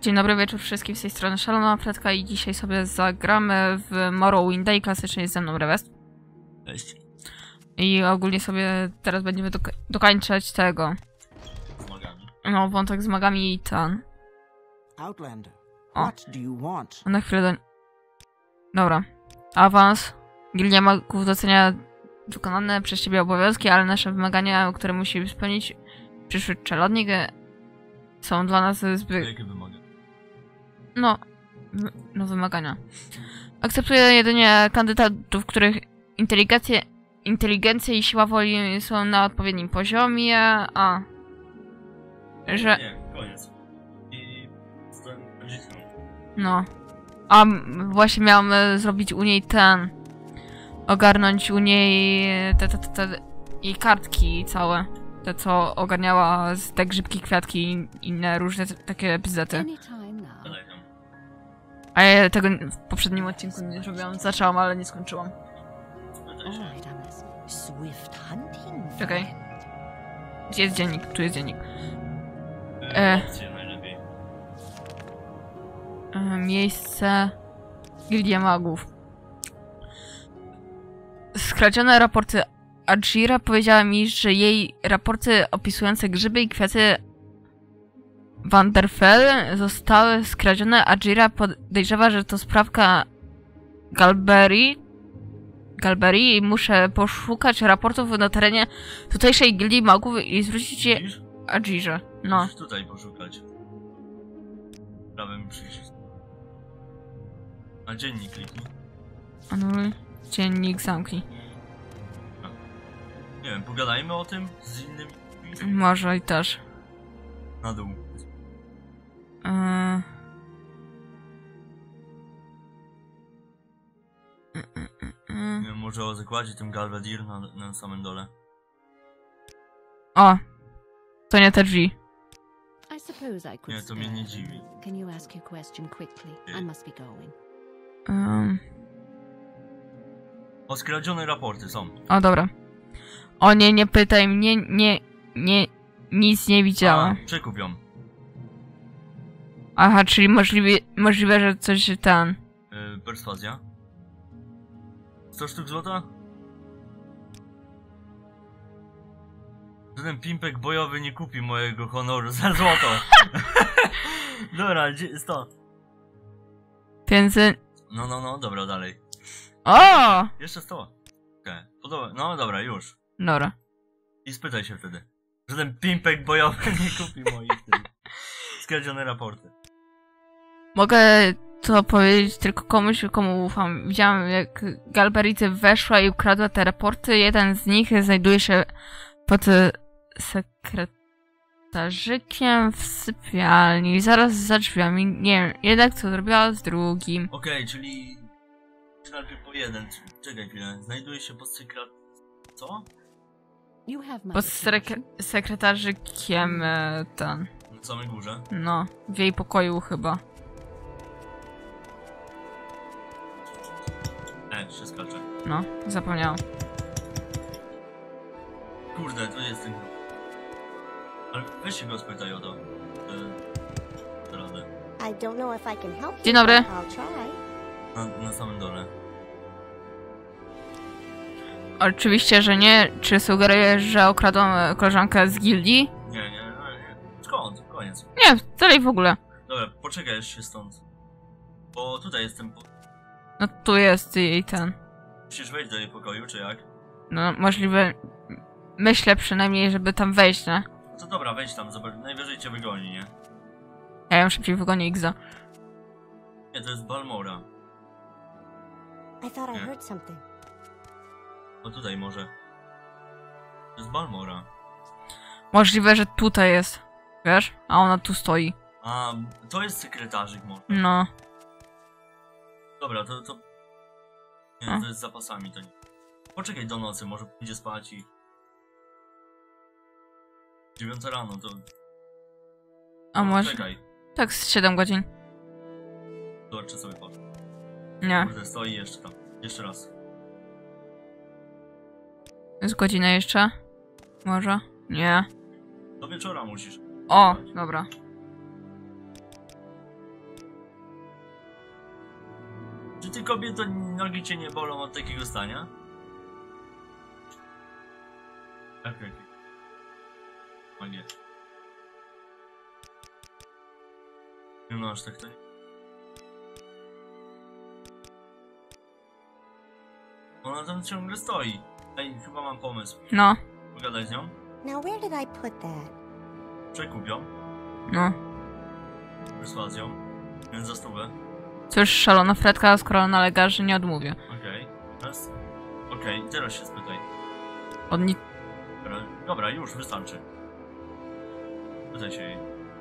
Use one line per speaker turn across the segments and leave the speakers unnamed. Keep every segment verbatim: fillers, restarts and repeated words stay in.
Dzień dobry wieczór wszystkim, z tej strony Szalona Fredka i dzisiaj sobie zagramy w Morrowind i klasycznie jest ze mną Rewest.
Cześć.
I ogólnie sobie teraz będziemy dok dokańczać tego.
Z magami.
No, wątek z magami i ten.
Outlander,
O.
what do you want?
Na chwilę do... Dobra. Awans. Gildia Magów docenia wykonane przez ciebie obowiązki, ale nasze wymagania, które musimy spełnić przyszły czeladnik, są dla nas zbyt...
Jakie wymaga?
No, no wymagania. Akceptuję jedynie kandydatów, których inteligencja, inteligencja i siła woli są na odpowiednim poziomie, a... Że...
Nie, koniec. I... Zostałem rodzicem.
No. A właśnie miałam e, zrobić u niej ten... Ogarnąć u niej te, te, te, te jej kartki całe. Te, co ogarniała z te grzybki, kwiatki i inne różne te, takie bzdety.
Dalej tam.
A ja tego w poprzednim odcinku nie zrobiłam. Zaczęłam, ale nie skończyłam.
Spytaj się.
Czekaj. Gdzie jest dziennik? Tu jest dziennik.
E,
E.
opcje najlepiej.
E, miejsce... Gildia Magów. Skradzione raporty Ajira powiedziała mi, że jej raporty opisujące grzyby i kwiaty Vanderfell zostały skradzione. Ajira podejrzewa, że to sprawka Galberi. Galberi i muszę poszukać raportów na terenie tutejszej Gildii Magów i zwrócić je
Widzisz?
Ajirze. No.
Musisz tutaj poszukać. Prawym przyciskiem. Na dziennik kliknij.
Anuluj. Dziennik zamknij.
Nie wiem, pogadajmy o tym z innymi.
Może i też.
Na dół.
Yy...
Nie wiem, może o zakładzie tym Galvadir na, na samym dole.
O! To nie te drzwi.
Nie, to mnie nie dziwi.
Um...
O, skradzione raporty są.
O, dobra. O nie, nie pytaj mnie, nie, nie, nic nie widziałam.
A, przekup ją.
Aha, czyli możliwe, możliwe, że coś ten...
Yy, perswazja. sto sztuk złota? Żaden pimpek bojowy nie kupi mojego honoru za złoto. Dobra, sto.
Pięćset...
No, no, no, dobra, dalej.
O!
Jeszcze sto. Okej, okay. Podoba. No dobra, już.
Dobra.
I spytaj się wtedy. Żaden pimpek bojowy nie kupi moich tym. Skradzione raporty.
Mogę to powiedzieć tylko komuś, komu ufam. Widziałam, jak Galbericy weszła i ukradła te raporty. Jeden z nich znajduje się pod sekretarzykiem w sypialni. Zaraz za drzwiami. Nie wiem, jednak co zrobiła z drugim.
Okej, okay, czyli... najpierw po jeden. Czekaj chwilę. Znajduje się pod sekret... Co?
Pod sek sekretarzykiem e, ten.
Na samej górze?
No, w jej pokoju chyba.
E, się skacze.
No, zapomniałam.
Kurde, to jest ten... Ale weź się go spytaj o to. Tę radę.
Dzień dobry.
Na, na samym dole.
Oczywiście, że nie. Czy sugerujesz, że okradłam koleżankę z gildii?
Nie, nie, no nie. Skąd? Koniec.
Nie, dalej w ogóle.
Dobra, poczekaj jeszcze stąd. Bo tutaj jestem... Po...
No tu jest jej ten.
Musisz wejść do jej pokoju, czy jak?
No możliwe... Myślę przynajmniej, żeby tam wejść, nie?
No to dobra, wejdź tam, zobacz. Najwyżej cię wygoni, nie?
Ja ją szybciej wygonię Igza.
Nie, to jest Balmora.
I thought I
Nie.
heard something.
O tutaj może. To jest Balmora.
Możliwe, że tutaj jest. Wiesz? A ona tu stoi.
A, to jest sekretarzyk może.
No.
Dobra, to... to... Nie,
A.
to jest z zapasami, to nie. Poczekaj do nocy, może pójdzie spać i... Dziewiąta rano, to...
A
No,
może...
Czekaj,
Tak, z siedem godzin.
zobacz czy sobie poszło.
Nie.
Kurde, stoi jeszcze tam. Jeszcze raz.
Z godzinę jeszcze? Może? Nie.
Do wieczora musisz.
O, dobra.
ty kobieto nogi cię nie bolą od takiego stania? Okej, okay, okej. Okay. Magia. Nie no, aż tak to nie. Ona tam ciągle stoi. Ej, chyba mam pomysł.
No,
Pogadaj z nią.
Now, where did I put that?
Przekup ją.
no.
Perswazją. Więc za stówę.
Cóż, szalona Fredka, skoro nalega, że nie odmówię.
Okej. Okay. Teraz... Okej, okay, teraz się spytaj.
Od ni...
Dobra, dobra, już, wystarczy. Pytaj się jej.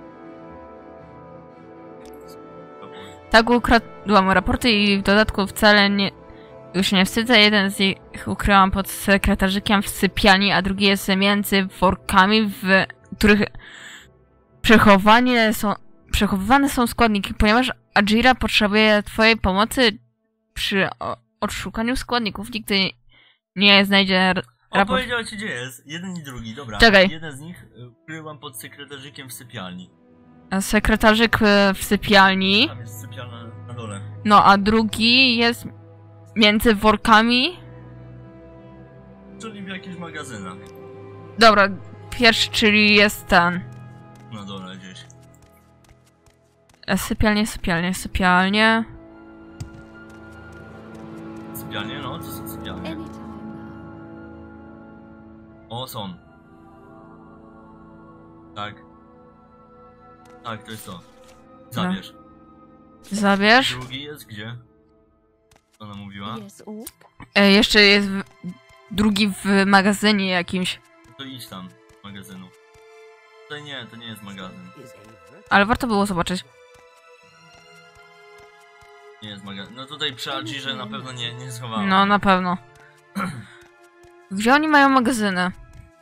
Tak ukradłam raporty i w dodatku wcale nie... Już nie wstydzę, jeden z nich ukryłam pod sekretarzykiem w sypialni, a drugi jest między workami, w których przechowanie są, przechowywane są składniki, ponieważ Ajira potrzebuje twojej pomocy przy o, odszukaniu składników. Nigdy nie znajdzie
O,
raport...
powiedział ci gdzie jest. Jeden i drugi, dobra.
Czekaj.
Jeden z nich y, ukryłam pod sekretarzykiem w sypialni.
Sekretarzyk w sypialni,
Tam jest sypialna na dole.
no a drugi jest między workami.
Czyli w jakichś magazynach.
Dobra, pierwszy, czyli jest ten.
Na dole gdzieś.
Sypialnie, sypialnie, sypialnie.
Sypialnie? No, to są sypialnie. O, są. Tak. Tak, to jest to. Zabierz.
Zabierz.
Drugi jest gdzie? Co ona mówiła?
Yes, oop.
E, jeszcze jest w, drugi w magazynie jakimś.
To idź tam, magazynu. To nie, to nie jest magazyn.
Ale warto było zobaczyć.
Nie jest magazyn. No tutaj przy Ajirze na pewno nie, nie schowałem.
No, na pewno. Gdzie oni mają magazyny?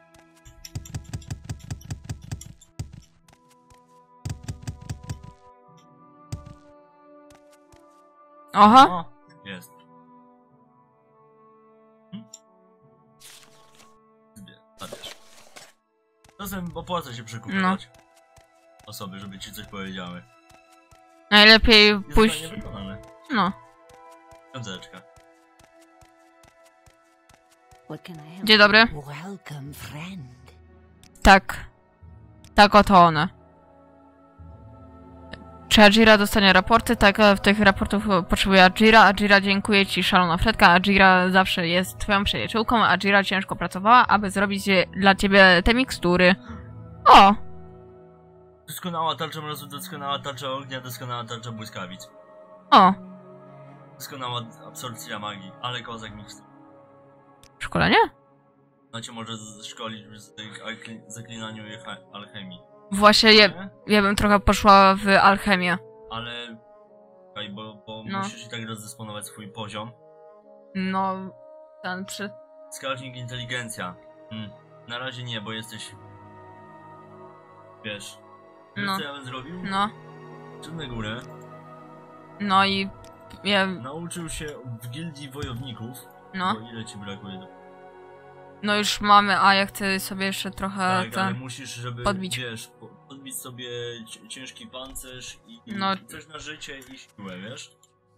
Aha.
O, jest. Hm? Zabierz. Czasem opłaca się przekupywać osoby, żeby ci coś powiedziały.
Najlepiej
Jest
pójść...
zadanie wykonane.
No.
Piąteczka.
What can I help?
Dzień dobry.
Welcome, friend.
Tak. Tak oto one. Czy Ajira dostanie raporty? Tak, w tych raportów potrzebuje Ajira. Ajira dziękuję ci, szalona Fredka. Ajira zawsze jest twoją przyjaciółką. Ajira ciężko pracowała, aby zrobić dla ciebie te mikstury. O!
Doskonała tarcza mrozu, doskonała tarcza ognia, doskonała tarcza błyskawic.
O!
Doskonała absorpcja magii, ale kozak mikstur.
Szkolenie?
No cię może szkolić w tych alkli- zaklinaniu i alchemii.
Właśnie, ja,
Nie?
ja bym trochę poszła w alchemię.
Ale... Słuchaj, bo, bo
No.
musisz i tak rozdysponować swój poziom.
No... Ten przy...
Wskaźnik inteligencja. Hmm. Na razie nie, bo jesteś... Wiesz... Wiesz
No.
co ja bym zrobił?
No.
Szedł na górę.
No i... Ja...
Nauczył się w gildii wojowników.
No.
Bo ile ci brakuje?
No już mamy, a ja chcę sobie jeszcze trochę
Tak, ale
ten...
musisz, żeby,
podbić.
wiesz, po- podbić sobie ci- ciężki pancerz i, i
No.
coś na życie i siłę, wiesz?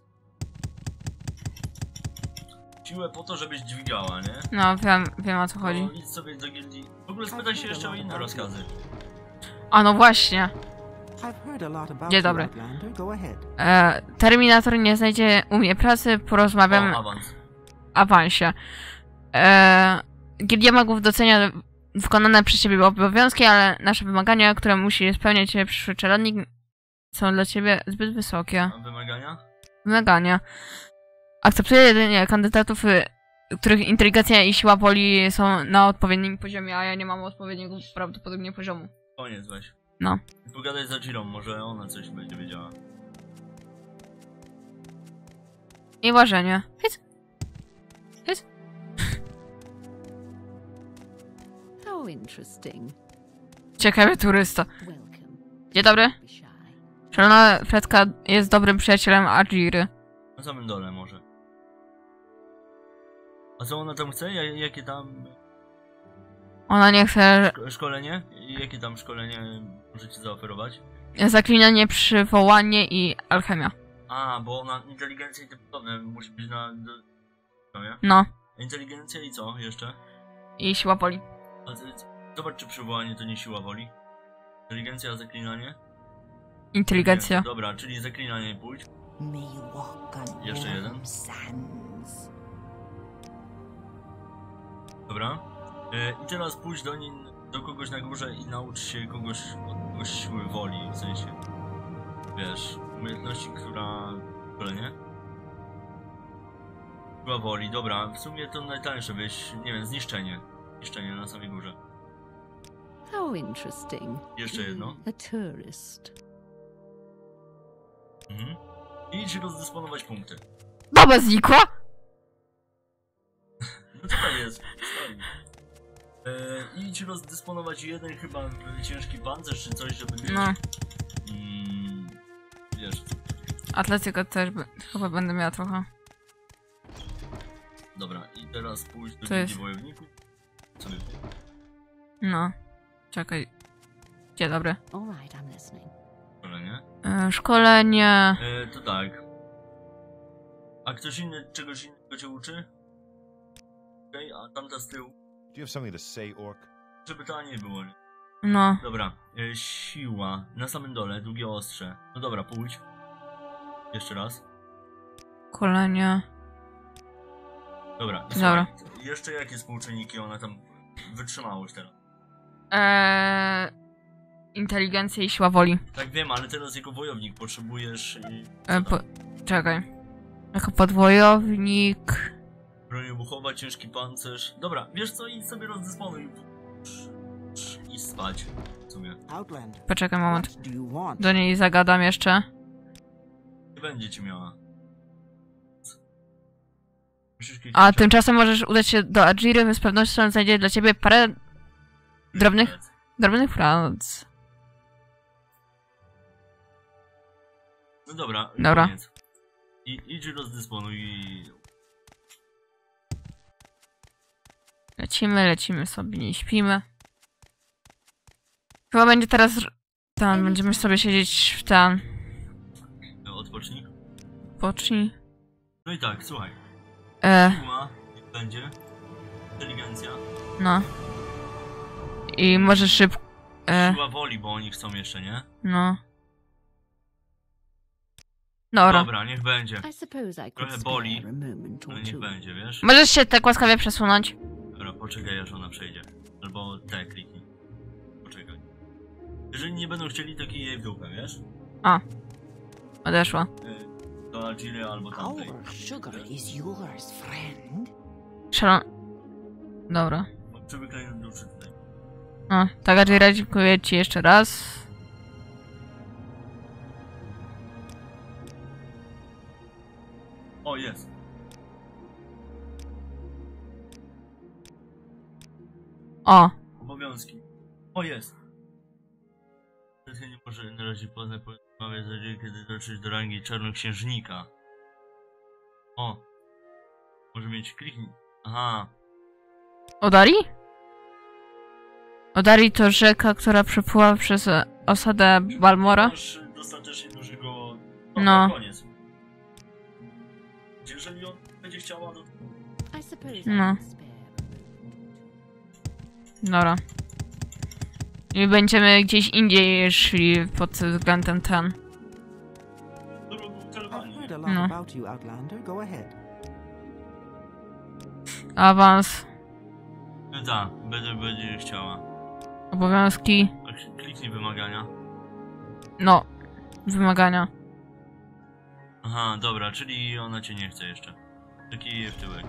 Siłę po to, żebyś dźwigała, nie?
No, wiem, wiem o co chodzi.
No, idź sobie do gildii. W ogóle spytaj się jeszcze o inne rozkazy.
A no właśnie.
I've heard a lot about
Dzień
you,
dobry.
Outlander. Go ahead.
E, Terminator nie znajdzie u mnie pracy, porozmawiam
O, awans.
awansie. E, Gildia Magów docenia wykonane przez ciebie obowiązki, ale nasze wymagania, które musi spełniać przyszły czeladnik, są dla ciebie zbyt wysokie.
A wymagania?
Wymagania. Akceptuję jedynie kandydatów, y, których inteligencja i siła woli są na odpowiednim poziomie, a ja nie mam odpowiedniego prawdopodobnie poziomu.
Koniec weź.
No.
Pogadaj z Ajirą, może ona coś będzie wiedziała.
I ważenie. Hyc. Hyc.
How interesting.
Ciekawy turysta.
Welcome.
Dzień dobry.
Be shy.
Szalona Fredka jest dobrym przyjacielem Ajiry.
Na samym dole może. A co ona tam chce? Ja- Jakie tam...
Ona nie chce
Szko- szkolenie? Jakie tam szkolenie możecie zaoferować?
zaklinanie, przywołanie i alchemia.
A, bo na inteligencję i tym podobne musi być na... Do, no, nie?
No.
Inteligencja i co jeszcze?
I siła woli.
A ty, zobacz, czy przywołanie to nie siła woli. Inteligencja, a zaklinanie?
Inteligencja.
Nie, dobra, czyli zaklinanie pójdź.
May you walk on
Jeszcze jeden.
warm sands.
Dobra. E, I teraz pójdź do, niej, do kogoś na górze i naucz się kogoś od kogoś siły woli, w sensie. Wiesz, umiejętności, która... nie? Siła woli, dobra. W sumie to najtańsze byś, nie wiem, zniszczenie. Zniszczenie na samej górze.
How interesting.
Jeszcze jedno.
A tourist.
Mhm. I idź rozdysponować punkty.
Baba znikła?
No tutaj jest, stoi. E, idź rozdysponować jeden chyba ciężki pancerz czy coś, żeby mieć...
No.
Mm, wiesz...
Atletyka też by, chyba będę miała trochę.
Dobra, i teraz pójdź do
To jest-
gildii wojowników. Sobie
No. Czekaj. Dzień dobry.
All right, I'm listening.
szkolenie.
E, szkolenie.
E, to tak. A ktoś inny czegoś innego cię uczy? Okej, okay, a tamta z tyłu?
Do you have something to say, Orc?
Żeby to nie było, nie?
No.
Dobra, e, siła. Na samym dole, długie ostrze. No dobra, pójdź. Jeszcze raz.
Szkolenie.
Dobra, i
Dobra.
słuchaj, jeszcze jakie współczynniki ona tam wytrzymałość teraz?
Eee, inteligencja i siła woli.
Tak wiem, ale teraz jako wojownik potrzebujesz... i-
E, po, czekaj. Jako podwojownik.
Broń wybuchowa, ciężki pancerz. Dobra, wiesz co, idź sobie rozdysponuj. I spać. W sumie.
Outlander,
Poczekaj moment.
what do you want?
Do niej zagadam jeszcze.
Nie będzie ci miała. Musisz kliknąć.
A tymczasem możesz udać się do Ajiry, z pewnością znajdzie dla ciebie parę drobnych, drobnych prac.
No dobra,
Dobra.
koniec. I idź rozdysponuj i...
Lecimy, lecimy sobie, nie śpimy. Chyba będzie teraz... Tam, będziemy sobie siedzieć w ten...
No, odpocznij.
Pocznij.
No i tak, słuchaj.
E,
Siła, niech będzie. Inteligencja.
no. I może szybko... E,
Siła woli, bo oni chcą jeszcze, nie?
no. Dobra.
Dobra, niech będzie.
I suppose I could
Trochę
spare
boli.
a moment
No
or
niech
two.
będzie, wiesz?
Możesz się tak łaskawie przesunąć?
Dobra, poczekaj aż ona przejdzie. Albo te kliknij. Poczekaj. Jeżeli nie będą chcieli, to kij jej w dupę, wiesz?
A. Odeszła.
Y, Do Algiry albo tamtej.
Our sugar is yours, friend.
Szalon... Dobra.
Przywykaj do duszy tutaj.
O, tak, Ajira, dziękuję ci jeszcze raz.
O, jest.
O,
Obowiązki. O, jest. Sesja nie może na razie poznać porozmawiać z Algiry, kiedy dotrzeć do rangi czarnoksiężnika. O. Może mieć kliknij. Aha.
Odari? Odari to rzeka, która przepływa przez e, osadę Balmora.
Masz dostatecznie dużego...
No.
No. Koniec. Jeżeli on będzie chciała, to...
I suppose I
No.
could spare a moment.
Dobra. I będziemy gdzieś indziej szli pod względem ten.
Drogą
I've
celowani.
heard a lot
No.
about you, Outlander. Go ahead.
Awans,
No tak, będzie, będzie chciała.
obowiązki,
A klik- Kliknij wymagania.
no, wymagania.
Aha, dobra, czyli ona cię nie chce jeszcze. Taki w tyłek.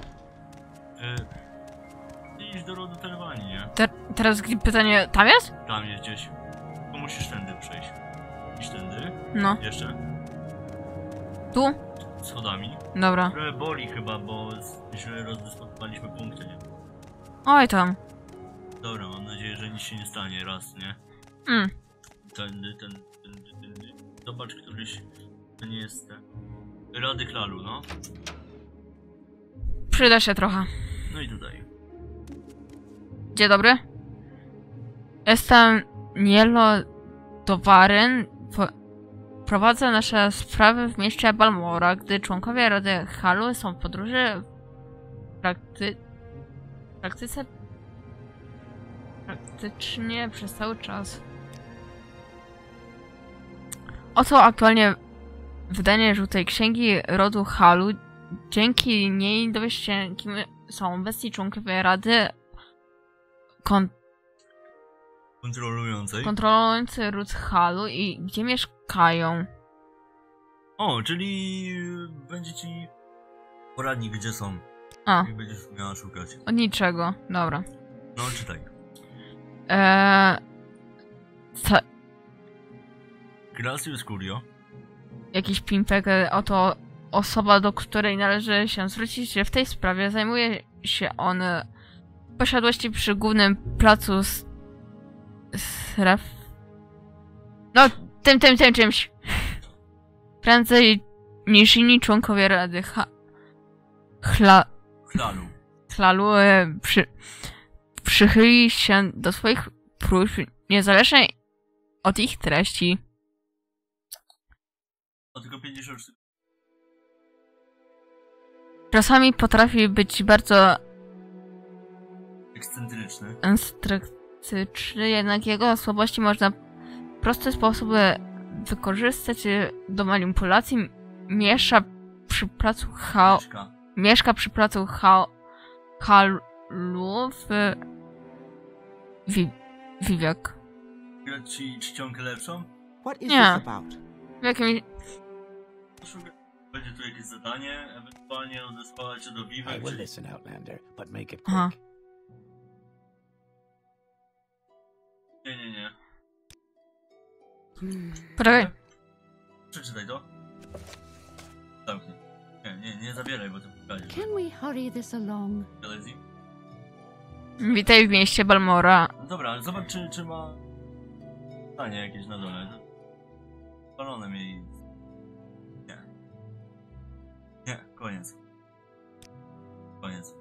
Yy, idź do rodu Telwani, nie?
Te, teraz pytanie, tam jest?
Tam jest gdzieś. To musisz tędy przejść. Idź tędy.
No,
Jeszcze.
tu?
Schodami.
Dobra.
Trochę boli chyba, bo źle rozdysponowaliśmy punkty, nie?
Oj tam.
Dobra, mam nadzieję, że nic się nie stanie raz, nie?
Mm.
Tędy, tędy, tędy, tędy. Zobacz, któryś... To nie jest ten... Rady Klalu, no.
Przyda się trochę.
No i tutaj.
Dzień dobry. Jestem Nielo Towaryn. Po, prowadzę nasze sprawy w mieście Balmora, gdy członkowie Rady Halu są w podróży w prakty... praktyce... praktycznie przez cały czas. Oto aktualnie wydanie żółtej księgi rodu Halu. Dzięki niej dowiesz się, kim są obecni członkowie Rady kon
Kontrolującej.
kontrolujący ród Halu i gdzie mieszkają.
O, czyli będzie ci poradnik, gdzie są.
A,
I będziesz miała szukać.
od niczego. Dobra.
No, czytaj.
Eee, co,
Gracius Curio.
jakiś pimpek, e, oto osoba, do której należy się zwrócić w tej sprawie. Zajmuje się on e, posiadłości przy głównym placu s- Sref... No, tym, tym, tym czymś. Prędzej niż inni członkowie Rady ha... Chla...
Chlalu.
Chlalu e, przy... przychyli się do swoich próśb niezależnie od ich treści.
O, tylko pięćdziesiąt sztuk.
Czasami potrafi być bardzo
Ekscentryczny.
instruktyczny, jednak jego słabości można w prosty sposób wykorzystać do manipulacji. Miesza przy placu ha...
Mieszka.
Mieszka przy placu ha... Halu w... Wi... Wiwiak.
Grać ci czcionkę lepszą?
What is
Yeah.
this about?
W jakimś...
Szuka- Będzie tu jakieś zadanie, ewentualnie odesłała cię do
I
Vivek,
will
czyli...
listen, Outlander, but make it
Aha.
quick.
Nie, nie, nie.
Poczekaj.
Przeczytaj to. Zamknij. Nie, nie, nie zabieraj, bo to pokażesz.
Can we hurry this along?
Galezji?
Witaj w mieście Balmora.
Dobra, ale zobacz, czy, czy ma... Stanie jakieś na dole. Spalone mi... Nie. Nie, koniec. Koniec.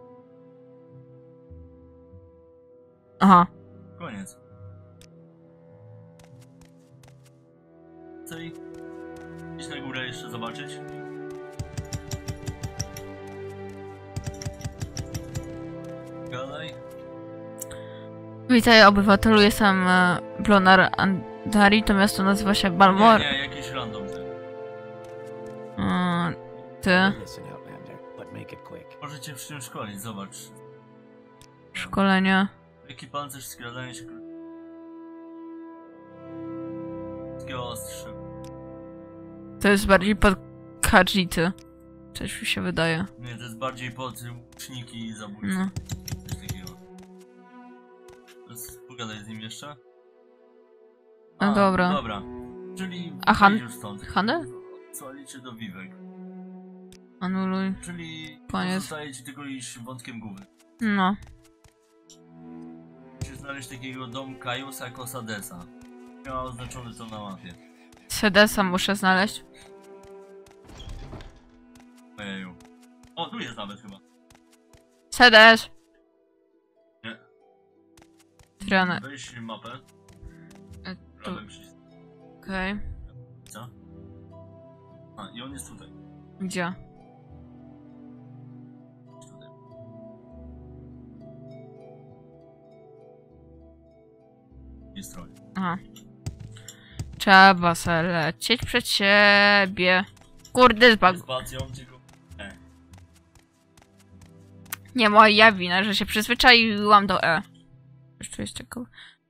Aha.
Koniec. Co i... Idź na górę jeszcze zobaczyć. Gadaj.
Witaj obywatelu, jestem e, Blonar Andari, to miasto nazywa się Balmor.
Nie, nie, jakiś random ty.
Mm,
I
ty.
will listen, Outlander, but make it quick.
Możecie w czym szkolić, zobacz.
Szkolenie.
Jaki pancerz, skradanie się... Wszystkiego ostrze.
To jest bardziej pod Kajity. Coś mi się wydaje.
Nie, to jest bardziej pod łuczniki i zabójstwo.
No.
Coś takiego. Teraz pogadaj z nim jeszcze.
No dobra.
Dobra. Czyli
A Han-
wyjdź już stąd.
Handel?
Odsłali cię do Vivek.
Anuluj.
Czyli
Koniec.
zostaje ci tylko iść wątkiem głównym.
No.
Musisz znaleźć takiego dom Kajusa Kosadesa. Miała oznaczony to na mapie.
Sedesa muszę znaleźć.
Ojeju. O, tu jest nawet chyba.
Sedes!
Nie.
Trane.
Weź mapę.
E,
Prawym przyciskiem.
Okej.
Co? A, i on jest tutaj.
Gdzie?
Jest tutaj. Jest stronie.
Aha. Trzeba se lecieć przed siebie. Kurde, zbag...
Spacją tylko... E.
Nie moja wina, że się przyzwyczaiłam do E. Jeszcze jest tylko...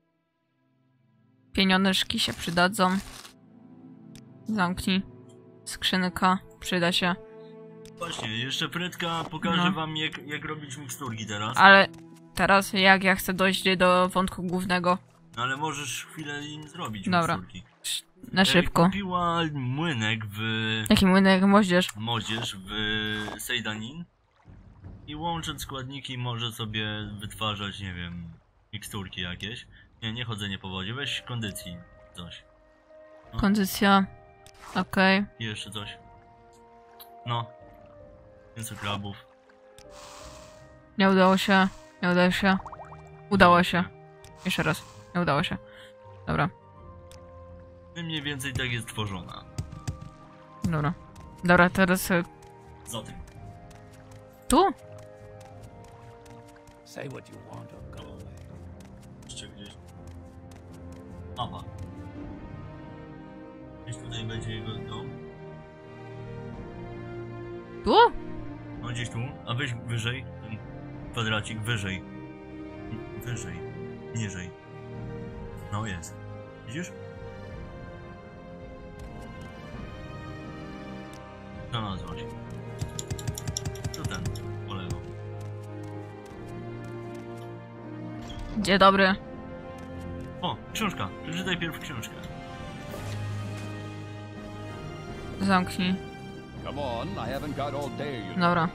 Pieniążki się przydadzą. Zamknij. Skrzynka. Przyda się.
Właśnie, jeszcze Fredka pokaże
No.
wam jak, jak robić miksturki teraz.
Ale teraz jak ja chcę dojść do wątku głównego.
No ale możesz chwilę im zrobić
Dobra.
miksturki.
Na szybko.
Kupiła młynek w
Jaki młynek moździerz?
moździerz w Sejdanin i łącząc składniki może sobie wytwarzać, nie wiem, miksturki jakieś. Nie, nie chodzenie po wodzie, weź kondycji coś.
Kondycja. Okej.
I jeszcze coś. No. Mięso krabów.
Nie udało się. Nie udało się. Udało się. Jeszcze raz. Nie udało się. Dobra.
mniej więcej tak jest tworzona.
Dobra. Dobra, teraz... e,
Za tym.
Tu?
Say what you want or go away.
Jeszcze gdzieś. Mapa. Gdzieś tutaj będzie jego dom.
Tu?
No gdzieś tu, a weź wyżej. Ten kwadracik wyżej. Wyżej. Niżej. No jest. Widzisz? Co nazwać? To ten, po lewo.
Dzień dobry.
O, książka. Przeczytaj pierw książkę.
Zamknij.
Come on, I haven't got all day. You
Dobra.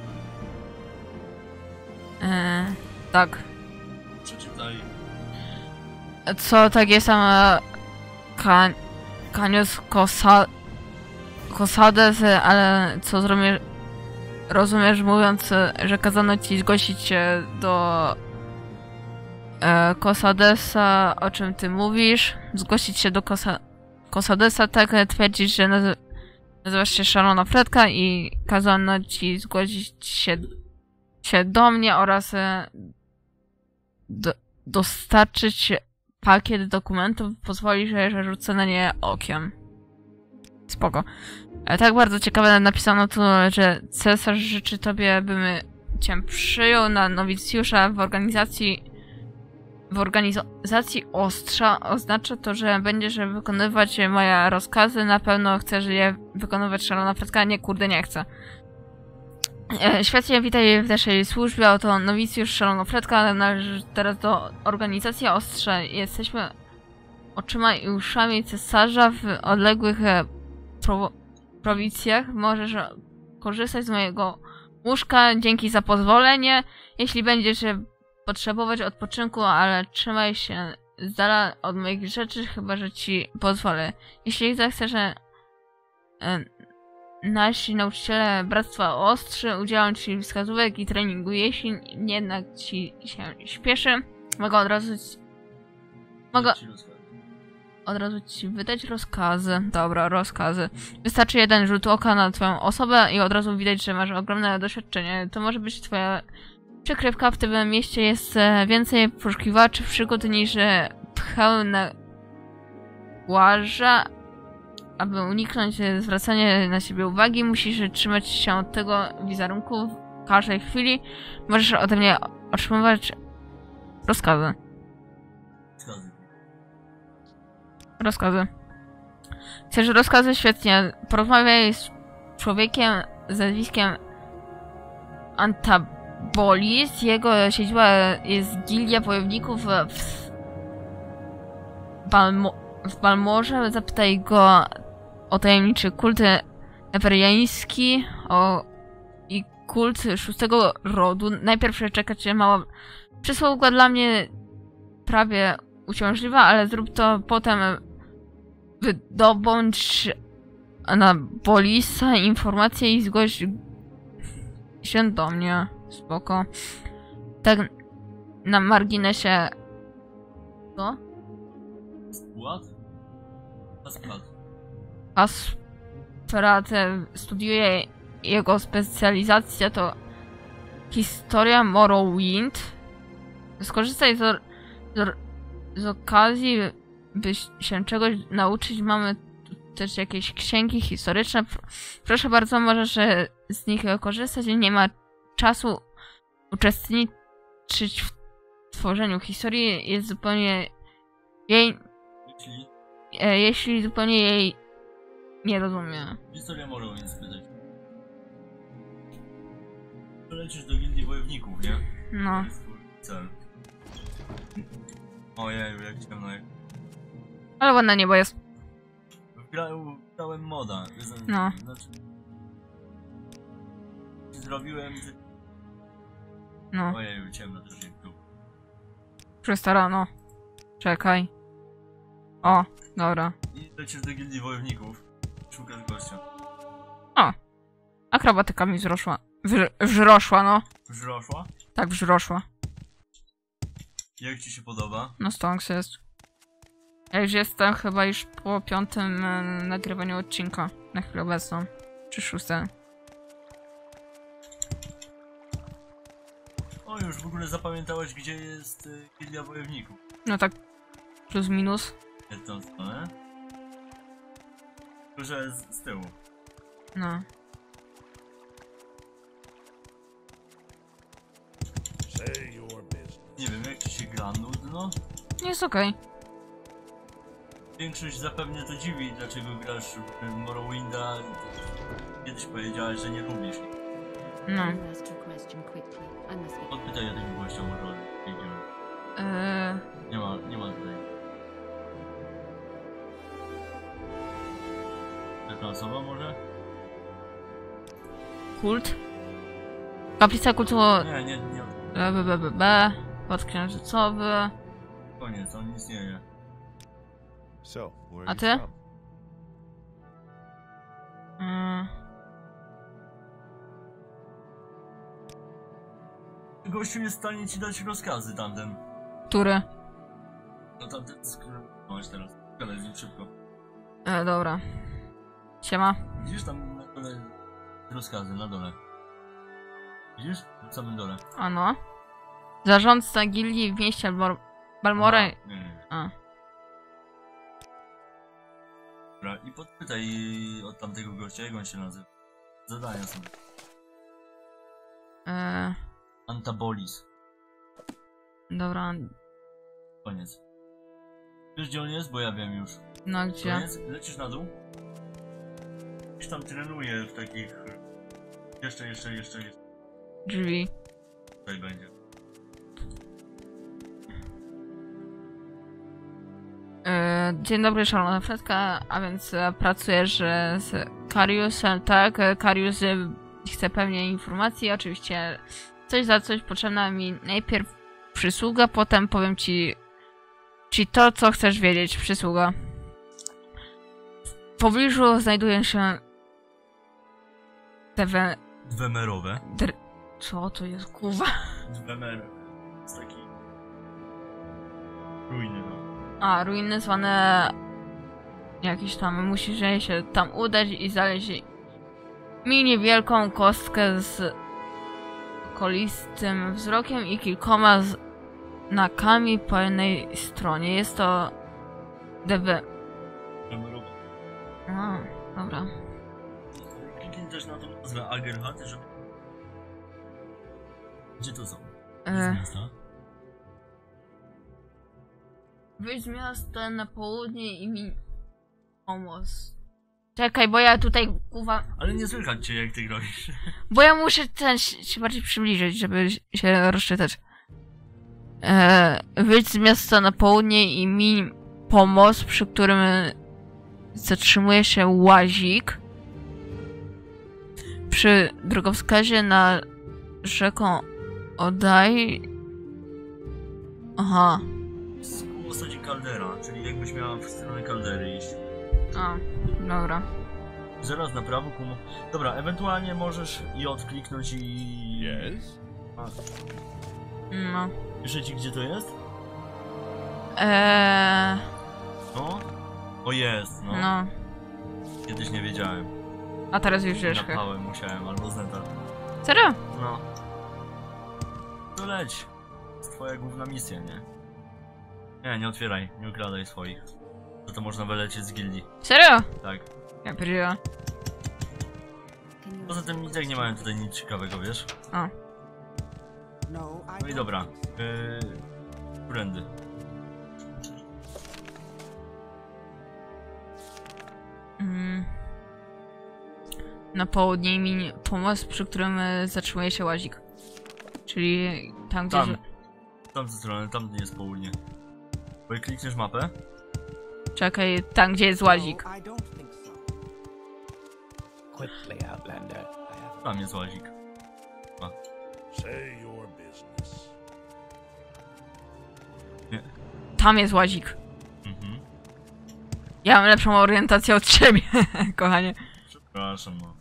Eee, tak.
Przeczytaj.
Co takie same kan... Kanios kosa... Kosades, ale co zrozumiesz... Rozumiesz mówiąc, że kazano ci zgłosić się do... E, Kosadesa, o czym ty mówisz? Zgłosić się do Kosa... Kosadesa, tak twierdzisz, że nazy nazywasz się Szalona Fredka i kazano ci zgłosić się, się do mnie oraz e, do, dostarczyć pakiet dokumentów, pozwoli, że, że rzucę na nie okiem. Spoko. E, tak bardzo ciekawe napisano tu, że cesarz życzy tobie, bym cię przyjął na nowicjusza w organizacji w organizacji Ostrza. Oznacza to, że będziesz wykonywać moje rozkazy. Na pewno chcesz je wykonywać, Szalona Fredka? Nie, kurde, nie chcę. E, świetnie, witaj w naszej służbie. Oto nowicjusz Szalona Fredka. Należy teraz do organizacji Ostrza. Jesteśmy oczyma i uszami cesarza w odległych e, pro prowincjach. Możesz korzystać z mojego łóżka. Dzięki za pozwolenie. Jeśli będziesz potrzebować odpoczynku, ale trzymaj się z dala od moich rzeczy, chyba że ci pozwolę. Jeśli zechcesz, że e, nasi nauczyciele Bractwa Ostrzy udzielą ci wskazówek i treningu. Jeśli nie jednak ci się śpieszy, mogę od razu ci, mogę od razu ci wydać rozkazy. Dobra, rozkazy. Wystarczy jeden rzut oka na twoją osobę i od razu widać, że masz ogromne doświadczenie. To może być twoja przykrywka. W tym mieście jest więcej poszukiwaczy przygód niż pełne łaża. Aby uniknąć zwracania na siebie uwagi, musisz trzymać się od tego wizerunku w każdej chwili. Możesz ode mnie otrzymywać rozkazy.
Rozkazy.
Rozkazy. Chcesz rozkazy? Świetnie. Porozmawiaj z człowiekiem z nazwiskiem Antabolis. Jego siedziba jest Gilia Wojowników w Balmo w Balmorze. Zapytaj go o tajemniczy kult neperiański o i kult szóstego rodu. Najpierw czeka cię mała przysługa dla mnie prawie uciążliwa, ale zrób to potem. Wydobądź na Bolisa informacje i zgłoś się do mnie. Spoko. Tak na marginesie. Co?
What? Asprat.
Asprat studiuje, jego specjalizacja to historia Morrowind. Skorzystaj z, z, z okazji, by się czegoś nauczyć. Mamy tu też jakieś księgi historyczne. Proszę bardzo, możesz z nich korzystać. Nie ma czasu uczestniczyć w tworzeniu historii. Jest zupełnie jej...
Jeśli
E, jeśli zupełnie jej nie rozumie.
historia Morrowind spytać. Lecisz do gildii wojowników, nie?
No.
To jest twój cel. Ojej, jak ciemno, jak...
Ale ładne niebo jest.
Wgrałem, wgrałem moda.
No.
Znaczy... Zrobiłem...
No.
Ojej, ciemno też jak tu.
Przestarano. Czekaj. O, dobra.
I lecisz do gildii wojowników. Szukasz gościa.
O. Akrobatyka mi wzrosła. Wż wzrosła, no.
Wzrosła?
Tak, wzrosła.
Jak ci się podoba?
No stonks jest. Ja już jestem chyba już po piątym e, nagrywaniu odcinka na chwilę obecną. Czy szóstym.
O, już w ogóle zapamiętałeś, gdzie jest y, Gildia Wojowników.
No tak plus minus.
Jest tą stronę. Tylko, że z, z tyłu.
No.
Say your business.
Nie wiem, jak ci się gra nudno?
Jest okej.
Większość zapewne to dziwi, dlaczego grasz w Morrowinda. Kiedyś powiedziałeś, że nie lubisz.
No.
You asked your question quickly. I must get
Odpytaj ja tego gościa może idziemy.
Eee,
Nie ma, nie ma tutaj. Taka osoba może?
kult. Kaplica kultu
Nie, nie, nie.
B, B, B, B, B. Podksiężycowy.
Koniec, on nic nie wie.
So, where
A
are
ty?
you from?
Mm,
Gościu jest w stanie ci dać rozkazy tamten.
który?
No tamten, z którym masz teraz. Gadaj z nim szybko.
E, dobra. Siema.
Widzisz tam na dole rozkazy, na dole. Widzisz? Na samym dole.
Ano. Zarządca gildii w mieście Balmor Balmore.
Aha, nie, nie, nie.
A.
Dobra, i podpytaj od tamtego gościa, jak on się nazywa. Zadania sobie.
E,
Antabolis.
dobra.
Koniec. Wiesz gdzie on jest? Bo ja wiem już.
No gdzie?
Koniec? Lecisz na dół? Gdzieś tam trenuje w takich... Jeszcze, jeszcze, jeszcze, jeszcze.
Drzwi.
Tutaj będzie.
E, dzień dobry, szalona Fredka, a więc e, pracujesz e, z Kariusem, tak? E, Karius e, chce pewnie informacji, oczywiście coś za coś potrzebna mi najpierw przysługa, potem powiem ci, ci to, co chcesz wiedzieć, przysługa. W pobliżu znajduje się Dewe...
Dwemerowe.
Dr... Co to jest, kurwa?
Dwemer. Jest taki... Ruiny, no.
A, ruiny zwane... Jakieś tam, musisz się tam udać i znaleźć mi niewielką kostkę z kolistym wzrokiem i kilkoma znakami po jednej stronie. Jest to... Dewe...
Dwemerowe.
A, dobra.
Kliknij też na tą nazwę Agerhat, żeby... Gdzie to są?
E,
Z miasta?
wyjdź z miasta na południe i mi pomóc. Czekaj, bo ja tutaj, kurwa...
Ale nie słychać cię jak ty grozisz.
Bo ja muszę ten się bardziej przybliżyć, żeby się rozczytać. E, wyjdź z miasta na południe i miń pomost, przy którym zatrzymuje się łazik. Przy drogowskazie na rzeką Odaj... Aha.
W zasadzie kaldera, czyli jakbyś miała w stronę kaldery iść.
A, dobra.
Zaraz na prawo ku... Dobra, ewentualnie możesz J kliknąć i...
Yes?
A,
No.
piszę ci gdzie to jest?
Eee,
No? O jest, no.
no.
Kiedyś nie wiedziałem.
A teraz już wiesz.
Na pałę musiałem, albo z neta.
Serio?
No. To leć. To jest twoja główna misja, nie? Nie, nie otwieraj, nie ukradaj swoich. To to można wylecieć z gildii.
Serio?
Tak.
Ja pierdzielę.
Can you
Poza tym i tak nie mają tutaj nic ciekawego, wiesz?
A.
No, I
No i
don't
dobra.
think so.
Yy... Którędy.
Mm. Na południe miń pomost, przy którym e, zatrzymuje się łazik. Czyli tam, gdzie...
Tam.
że-
W tamtą stronę, tam jest południe. Bo jak klikniesz mapę,
Czekaj, tam gdzie jest łazik.
No, I don't think so.
Quickly, Outlander. I have
tam jest łazik.
say your business.
Tam jest łazik.
Mhm.
Ja mam lepszą orientację od ciebie, kochanie.
Przepraszam, no.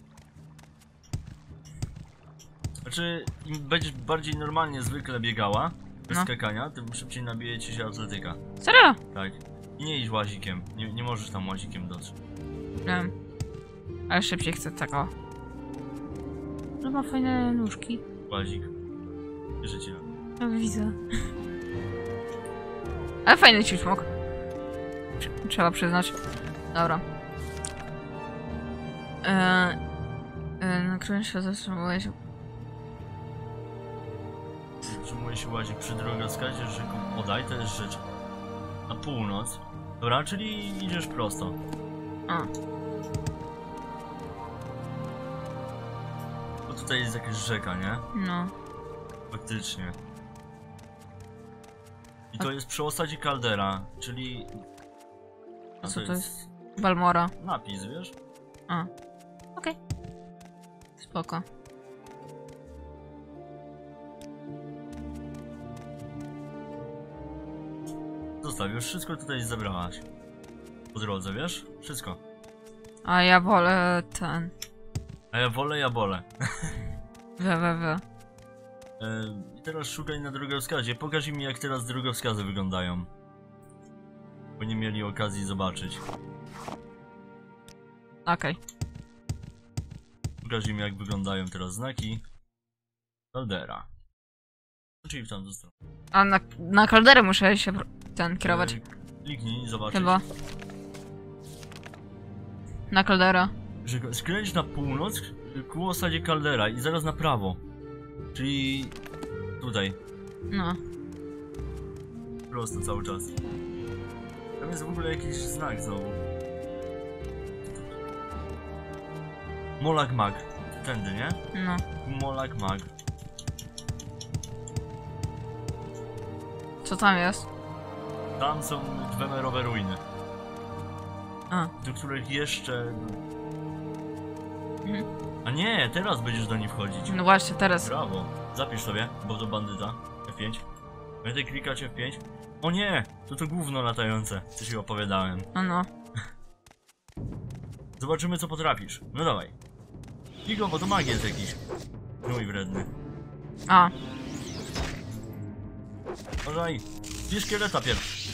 Znaczy, im będziesz bardziej normalnie zwykle biegała, bez
No.
skakania, tym szybciej nabije ci się atletyka.
Serio?
Tak. I nie idź łazikiem. Nie, nie możesz tam łazikiem dotrzeć.
Wiem. Ale szybciej chcę tego. No ma fajne nóżki.
Łazik. Wierzę ci na to.
No widzę. Ale fajny ciuśmok. Trzeba przyznać. Dobra. Eee, e, na którym się zatrzymałeś?
Zatrzymuje się łazik przy drogowskazie rzeką Odaj, to jest rzecz na północ. Dobra, czyli idziesz prosto.
A.
Bo tutaj jest jakaś rzeka, nie?
No.
Faktycznie. I to jest przy osadzie Caldera, czyli...
A co to jest? Balmora.
Napis, wiesz?
A. Okej. Okay. Spoko.
Zostaw, już wszystko tutaj zebrałaś. Po drodze, wiesz? Wszystko.
A ja wolę ten.
A ja wolę, ja wolę.
We, we, we.
Yy, I teraz szukaj na drogowskazie. Pokaż mi, jak teraz drogowskazy wyglądają. Bo nie mieli okazji zobaczyć.
Okej. Okay.
Pokaż im, jak wyglądają teraz znaki Caldera. Czyli w tamtą stronę.
A na, na kalderę muszę się ten kierować.
Yy, kliknij, zobaczyć.
Chyba. Na kaldera.
Że skręć na północ ku osadzie Caldera i zaraz na prawo. Czyli tutaj.
No.
Prosto cały czas. Tam jest w ogóle jakiś znak znowu. Molag Mag. Tędy, nie?
No.
Molag Mag.
Co tam jest?
Tam są dwemerowe ruiny.
A.
Do których jeszcze...
Mhm.
A nie, teraz będziesz do nich wchodzić.
No właśnie, teraz.
Brawo. Zapisz sobie, bo to bandyta. F pięć. Będę klikać F pięć. O nie! To to gówno latające, co ci opowiadałem.
No no.
Zobaczymy, co potrafisz. No dawaj. Figo, bo to mag jest jakiś. Gnój wredny.
A.
Uważaj. Bierz szkieleta pierw.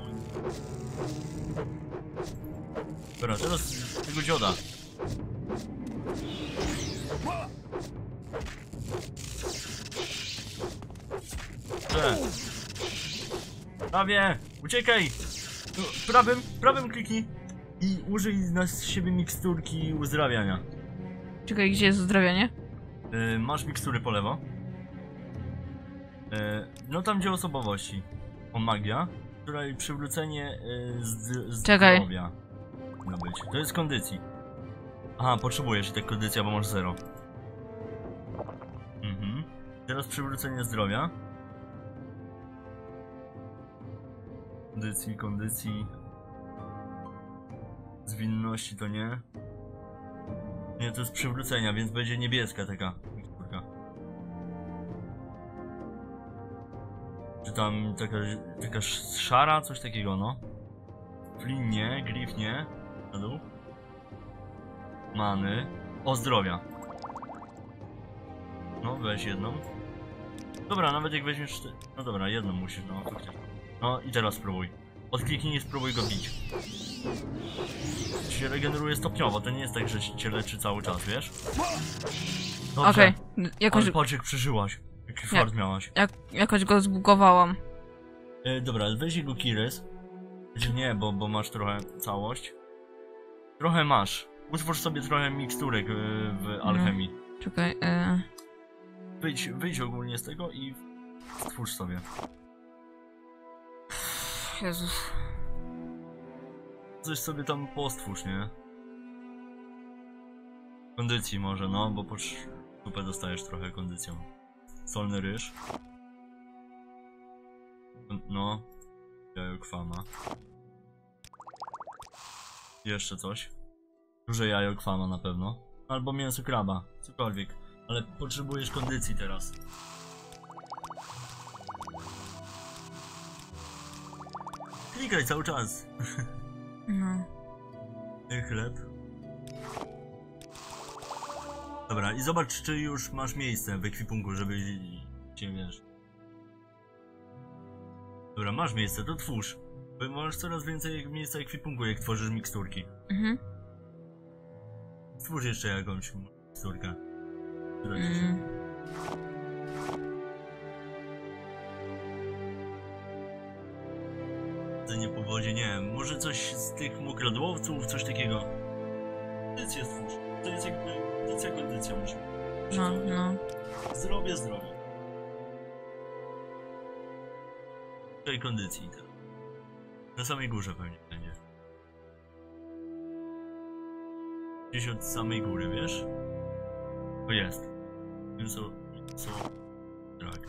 Dobra, teraz tego dzioda. Dobrze. Prawie! Uciekaj! No, prawym, prawym kliknij. I użyj na siebie miksturki uzdrawiania.
Czekaj, gdzie jest uzdrawianie?
Yy, masz mikstury po lewo. Yy, no tam gdzie osobowości. O magia, która i przywrócenie yy, z, z
Czekaj.
zdrowia. No być. To jest kondycji. Aha, potrzebujesz tak kondycja, bo masz zero. Mhm. Teraz przywrócenie zdrowia. Kondycji, kondycji. Zwinności to nie. Nie, to jest przywrócenia, więc będzie niebieska taka miksturka. Czy tam taka, taka szara, coś takiego, no. Flin nie, Grif nie. Na dół. Many. O, zdrowia. No, weź jedną. Dobra, nawet jak weźmiesz cztery... No dobra, jedną musisz, no, faktycznie. No i teraz spróbuj. Odkliknij i spróbuj go bić. Się regeneruje stopniowo, to nie jest tak, że cię leczy cały czas, wiesz? Dobrze.
Okej. Okay. Jakoś,
Ale patrz, jak przeżyłaś. Jaki fart miałaś.
jak, jakoś go zbugowałam.
E, dobra, weź jego kirys. Znaczy nie, bo, bo masz trochę całość. Trochę masz. Utwórz sobie trochę miksturek e, w alchemii.
Czekaj, yy...
Wyjdź, wyjdź ogólnie z tego i stwórz sobie.
Jezus.
Coś sobie tam postwórz, nie? Kondycji może, no, bo po dupę dostajesz trochę kondycją. Solny ryż. No. Jajo kwama. Jeszcze coś. Duże jajo kwama na pewno. Albo mięso kraba. Cokolwiek. Ale potrzebujesz kondycji teraz. Klikaj cały czas.
No.
Chleb. Dobra, i zobacz, czy już masz miejsce w ekwipunku, żeby cię, wiesz... Dobra, masz miejsce, to twórz. Bo masz coraz więcej miejsca ekwipunku, jak tworzysz miksturki.
Mhm.
Stwórz jeszcze jakąś miksturkę. Przyda ci się.
Mm.
Nie po wodzie, nie wiem, może coś z tych mokrodłowców, coś takiego. Kondycję stwórz. To jest jakby, kondycja, kondycja musi być.
No, no.
Zdrowie, zdrowie. Tej kondycji, tak. Na samej górze pewnie będzie. Gdzieś od samej góry, wiesz? To jest. Wiem co... co... Draka.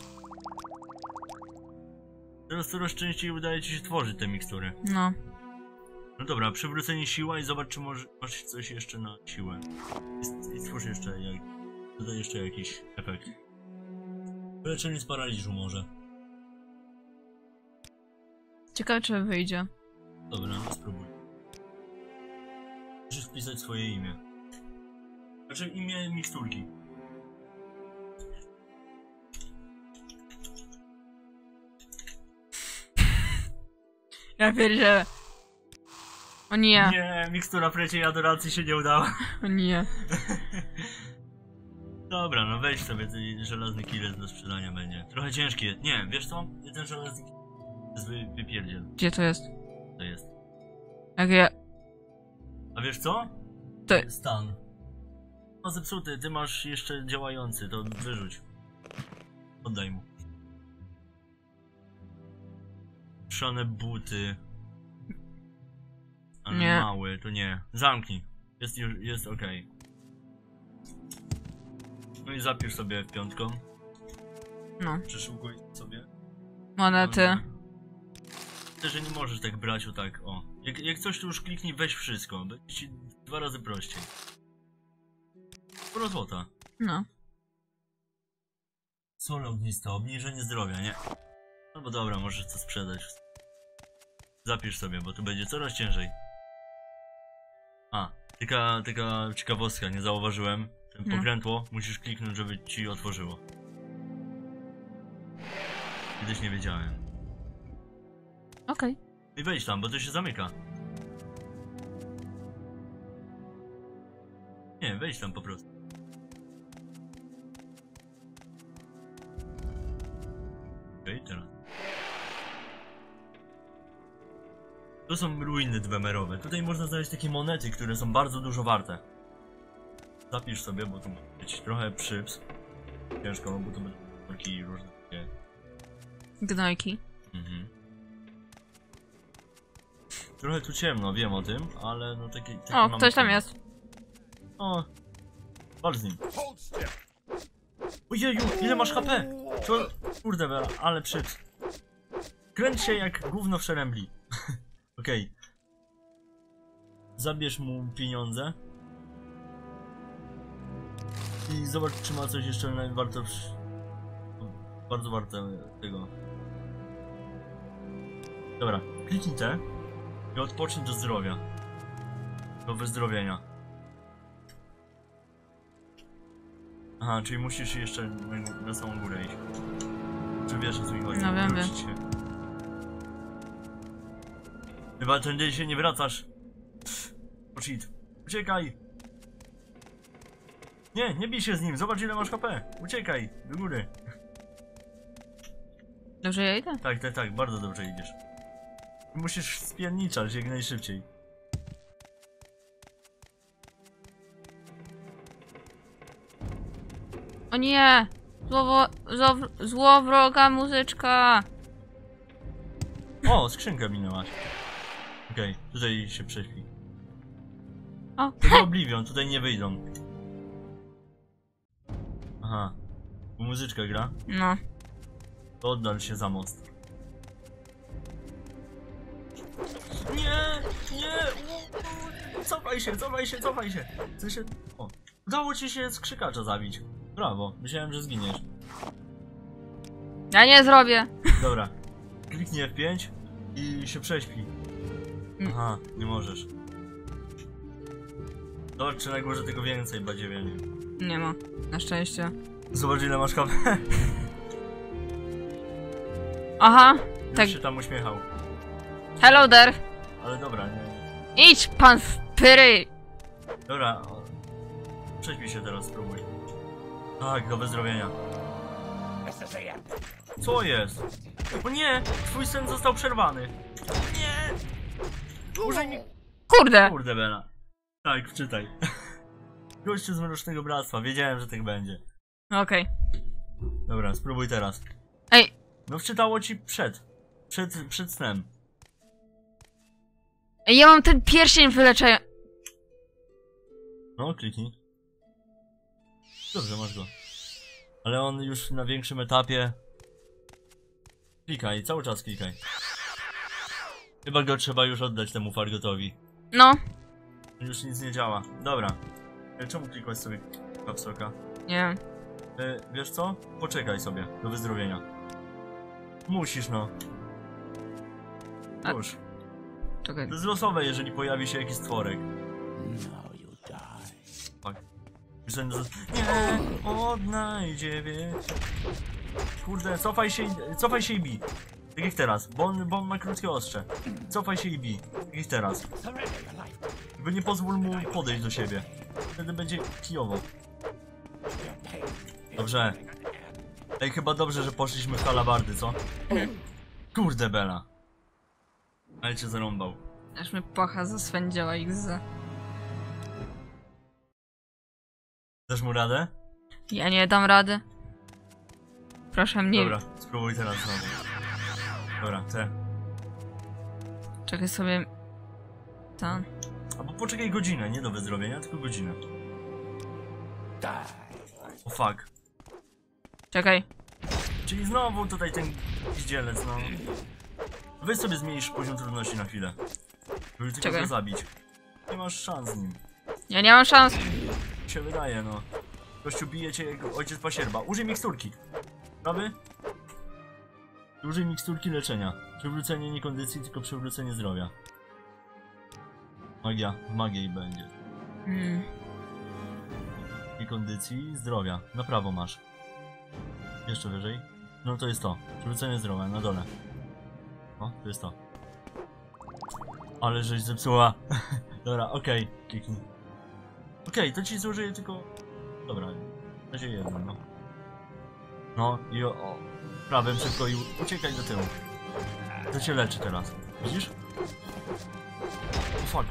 Teraz coraz częściej udaje ci się tworzyć te mikstury.
No.
No dobra, przywrócenie siła i zobacz, czy może, masz coś jeszcze na siłę. I, i stwórz jeszcze, jak, dodaj jeszcze jakiś efekt. Leczenie z paraliżu może.
Ciekawe, czy wyjdzie.
Dobra, no spróbuj. Musisz wpisać swoje imię. Znaczy imię miksturki.
Ja pierdzielę. O nie.
Nie, mikstura Freciej Adoracji się nie udała.
O nie.
Dobra, no weź sobie ten żelazny killer do sprzedania będzie. Trochę ciężki. Nie, wiesz co? Ten żelazny killer jest wy, wypierdziel.
Gdzie to jest?
To jest.
Jak ja...
A wiesz co?
To...
Stan. No zepsuty, ty masz jeszcze działający, to wyrzuć. Oddaj mu. Szane buty. Ale
Nie.
mały, to nie. Zamknij. Jest już, jest okej. No i zapisz sobie piątką.
No.
Przeszukuj sobie.
Monety.
Myślę, że nie możesz tak brać o tak, o. Jak, jak coś tu już kliknij, weź wszystko. Będzie ci dwa razy prościej. Sporo złota.
No.
Sól ognista, obniżenie zdrowia, nie? No bo dobra, możesz to sprzedać. Zapisz sobie, bo tu będzie coraz ciężej. A, taka, taka ciekawostka, nie zauważyłem. Ten
No.
pokrętło musisz kliknąć, żeby ci otworzyło. Kiedyś nie wiedziałem.
Okej.
I wejdź tam, bo to się zamyka. Nie, wejdź tam po prostu. Okej, okay, teraz. To są ruiny dwemerowe. Tutaj można znaleźć takie monety, które są bardzo dużo warte. Zapisz sobie, bo tu ma być trochę przyps. Ciężko, bo to będą takie różne takie.
Gnojki.
Mhm. Trochę tu ciemno, wiem o tym, ale no taki... taki
O,
mam
ktoś tam
klimat.
jest.
O, walcz z nim.
Hold still.
Ojeju, ile masz H P? To... Kurde Bela, ale przyps. Kręć się jak gówno w szerembli. Okej. Okay. Zabierz mu pieniądze. I zobacz, czy ma coś jeszcze na warto... Bardzo warte tego. Dobra, kliknij te i odpocznij do zdrowia. Do wyzdrowienia. Aha, czyli musisz jeszcze na, na samą górę iść. Czy wiesz, o co mi chodzi?
No wiem,
Wrócić się. Chyba tędy się nie wracasz. O shit. Uciekaj! Nie, nie bij się z nim, zobacz ile masz H P. Uciekaj, do góry.
Dobrze ja idę?
Tak, tak, tak, bardzo dobrze idziesz. Musisz spierniczać jak najszybciej.
O nie! Zło, zło, złowroga muzyczka!
O, skrzynkę minęłaś. Okej, okay, tutaj się prześpi.
O,
To do Oblivion, tutaj nie wyjdą. Aha. Bo muzyczka gra.
no.
To oddal się za most. Nie! Nie! U, cofaj się, cofaj się, cofaj się! Co się... O, udało ci się skrzykacza zabić. Brawo, myślałem, że zginiesz.
Ja nie zrobię!
Dobra. Kliknij F pięć i się prześpi. Aha, nie możesz. Zobacz, czy na górze tego więcej badziewianie.
Nie ma. Na szczęście.
Zobacz, ile masz H P.
Aha!
Już
Tak.
się tam uśmiechał.
Hello there!
Ale dobra, nie, nie.
Idź pan w pyry!
Dobra, o. Prześpij się teraz, spróbuj. Tak, do wyzdrowienia. Co jest? O nie! Twój sen został przerwany. Nie! Użyj...
Kurde!
Kurde, Bela. Tak, wczytaj. Gościu z Mrocznego Bractwa, wiedziałem, że tak będzie.
Okej.
Dobra, spróbuj teraz.
Ej,
No wczytało ci przed. Przed, przed snem.
ej, ja mam ten pierścień wyleczenia.
No, kliknij. Dobrze, masz go. Ale on już na większym etapie... Klikaj, cały czas klikaj. Chyba go trzeba już oddać temu Fargotowi.
No,
Już nic nie działa. Dobra. E, Czemu klikłeś sobie kapsoka?
nie wiem.
E, wiesz co? Poczekaj sobie do wyzdrowienia. Musisz, no.
A-
Już.
Czekaj.
To jest losowe, jeżeli pojawi się jakiś stworek.
Now you die.
Tak. Już ten zas- Nie! Odnajdzie wiecie. Kurde, cofaj się i... Cofaj się i bij. Tak jak teraz, bo on, bo on ma krótkie ostrze. Cofaj się i bij. Tak jak teraz. By nie pozwól mu podejść do siebie. Wtedy będzie kijowo. Dobrze. Ej, chyba dobrze, że poszliśmy w halabardy, co? Kurde, Bela. Ale cię zarąbał.
Aż mnie płacha zaswędziała X Z.
Dasz mu radę?
Ja nie dam rady. Proszę mnie.
Dobra, spróbuj teraz znowu. Dobra, te.
Czekaj sobie. Ten.
Albo poczekaj godzinę, nie do wyzdrowienia, tylko godzinę. O fuck.
Czekaj.
Czyli znowu tutaj ten zdzielec, no. Weź sobie zmniejsz poziom trudności na chwilę. Żeby tylko
Czekaj.
go zabić. Nie masz szans z nim.
Ja nie mam szans.
Mi się wydaje, no. Gościu bije cię jak ojciec pasierba. Użyj miksturki. Prawy? Użyj miksturki leczenia. Przywrócenie nie kondycji, tylko przywrócenie zdrowia. Magia, w magiei będzie.
Hmm.
Nie kondycji, zdrowia. Na prawo masz. Jeszcze wyżej. No to jest to. Przywrócenie zdrowia, na dole. O, to jest to. Ale żeś zepsuła. Dobra, okej. Okay. Kliknij. Okej, okay, to ci zużyję tylko... Dobra, na razie jedno, no. No i o, o. Prawym szybko i uciekaj do tyłu. To cię leczy teraz. Widzisz? O fuck.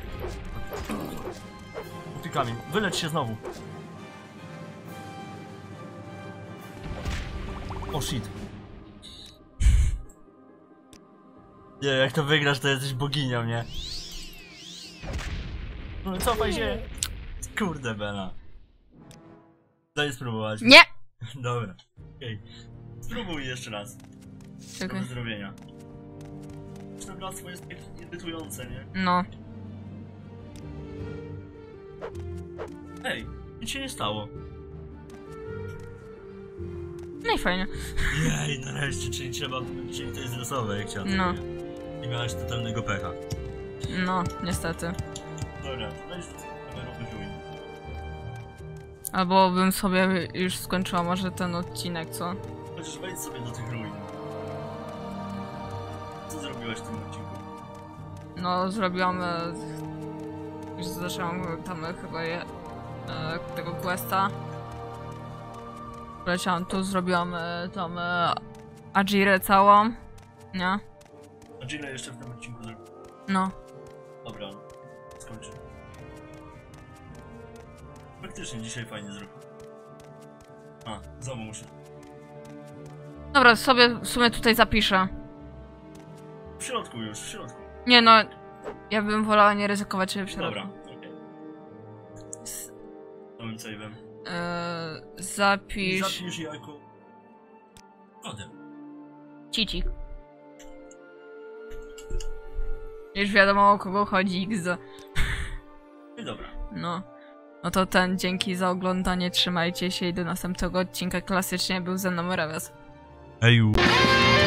Ty kamień. Wylecz się znowu. O shit. Nie, jak to wygrasz, to jesteś boginią, nie? No cofaj się. Kurde, Bela. Daj spróbować.
Nie!
Dobra. Okej. Spróbuj jeszcze raz. Do
Czekaj.
wyzdrowienia. To bractwo jest takie irytujące, nie?
No.
Ej, nic się nie stało.
No i fajnie.
Jej, nareszcie, czyli trzeba, czyli to jest losowe, jak cię
No.
atakuje. I miałeś totalnego pecha.
No, niestety.
Dobra, to weź kamerą wyżuj.
Albo bym sobie już skończyła może ten odcinek, co?
Chociaż wejdź sobie do tych ruin. Co zrobiłaś w tym odcinku?
No, zrobiłam... e, Już zaczęłam tam e, chyba je, e, tego questa. Poleciałam tu, zrobiłam e, tam e, Ajirę całą. Nie?
A Gile jeszcze w tym odcinku zrobił.
No.
Dobra, skończy. Faktycznie dzisiaj fajnie zrobił. A, znowu muszę.
Dobra, sobie w sumie tutaj zapiszę.
W środku już, w środku.
Nie no, ja bym wolała nie ryzykować się w środku.
Dobra, okej. Okay. Z nowym save'em.
E,
I
zapisz...
zapisz jako... kodem.
Cicik. Już wiadomo o kogo chodzi X D.
I dobra.
No. No to ten, dzięki za oglądanie, trzymajcie się i do następnego odcinka. Klasycznie był ze mną Rewias.
Eju.